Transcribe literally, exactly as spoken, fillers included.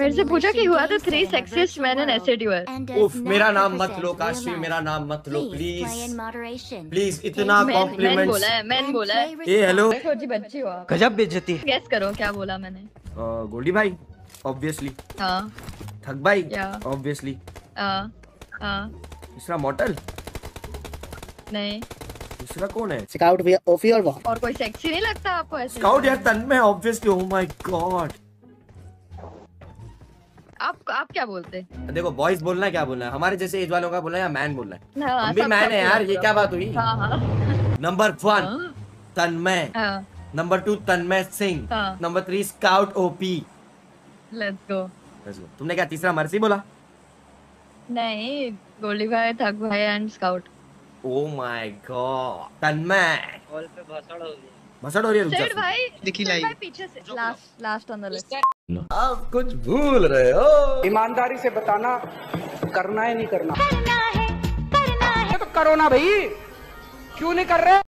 मेरे से पूछा कि हुआ तो three sexist man in S A T उफ, मेरा नाम मत लो काशी, मेरा नाम मत लो प्लीज प्लीज। इतना कॉम्प्लीमेंट बोला है, मैंने बोला है। ए हेलो, छोटी बच्ची हो आप। गजब बेइज्जती। गेस करो क्या बोला मैंने। गोल्डी भाई ऑब्वियसली। हाँ। ठग भाई ऑब्वियसली। हाँ हाँ। तीसरा मॉडल नहीं। दूसरा कौन है? स्काउट भैया ओफी और वॉक। और कोई सेक्सी नहीं लगता आपको ऐसे? स्काउट यार Tanmay obviously. Oh my God. आप आप क्या बोलते? देखो बॉयज बोलना है, क्या बोलना है, हमारे जैसे एज वालों का बोलना है या मैन बोलना है? हाँ, हम भी मैन है यार, ये क्या बात हुई? हाँ हाँ। Number one Tanmay, number two Tanmay Singh, number three Scout OP. Let's go. Let's go. तुमने क्या तीसरा मर्सी बोला? नहीं, गोल्डी भाई, थग भाई and Scout. Oh my God. Tanmay call पे भसड़ हो गई। भसड़ हो रही है। सेड भाई दिखी लाई पीछे से last last on the list. आप कुछ भूल रहे हो। ईमानदारी से बताना, करना है नहीं करना? करना है, करना है तो करो ना भाई, क्यों नहीं कर रहे?